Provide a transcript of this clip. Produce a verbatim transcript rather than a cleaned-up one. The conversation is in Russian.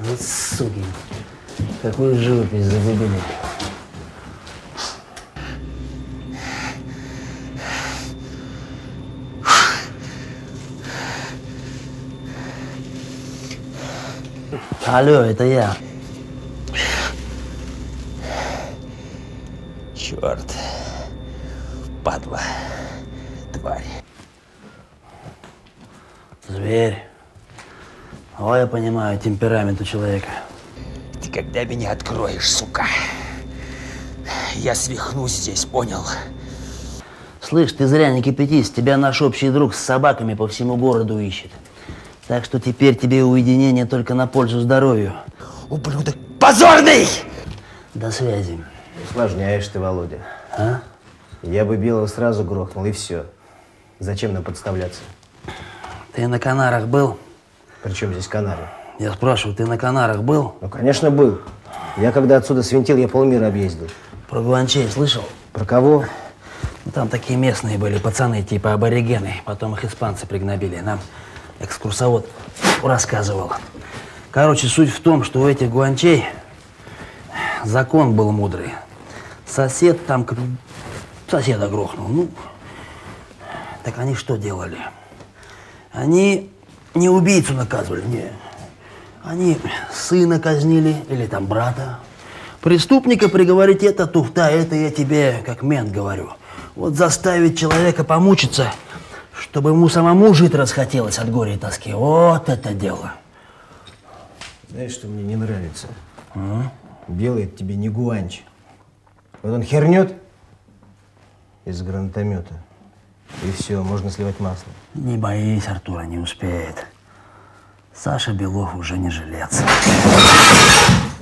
Вот суки. Какую живопись загубили. Алло, это я. Черт. Падла. Тварь. Зверь. О, я понимаю темперамент у человека. Ты когда меня откроешь, сука? Я свихнусь здесь, понял? Слышь, ты зря не кипятись. Тебя наш общий друг с собаками по всему городу ищет. Так что теперь тебе уединение только на пользу здоровью. Ублюдок позорный! До связи. Усложняешь ты, Володя. А? Я бы Белого сразу грохнул, и все. Зачем нам подставляться? Ты на Канарах был? При чем здесь Канары? Я спрашиваю, ты на Канарах был? Ну, конечно, был. Я когда отсюда свинтил, я полмира объездил. Про гуанчей слышал? Про кого? Ну, там такие местные были пацаны, типа аборигены. Потом их испанцы пригнобили. Нам экскурсовод рассказывал. Короче, суть в том, что у этих гуанчей закон был мудрый. Сосед там соседа грохнул. Ну, так они что делали? Они не убийцу наказывали, не. Они сына казнили или там брата. Преступника приговорить — это туфта, это я тебе как мент говорю. Вот заставить человека помучиться, чтобы ему самому жить расхотелось от горя и тоски. Вот это дело. Знаешь, что мне не нравится? А? Белый — это тебе не гуанч. Вот он хернет из гранатомета, и все, можно сливать масло. Не боись, Артура, не успеет. Саша Белов уже не жилец.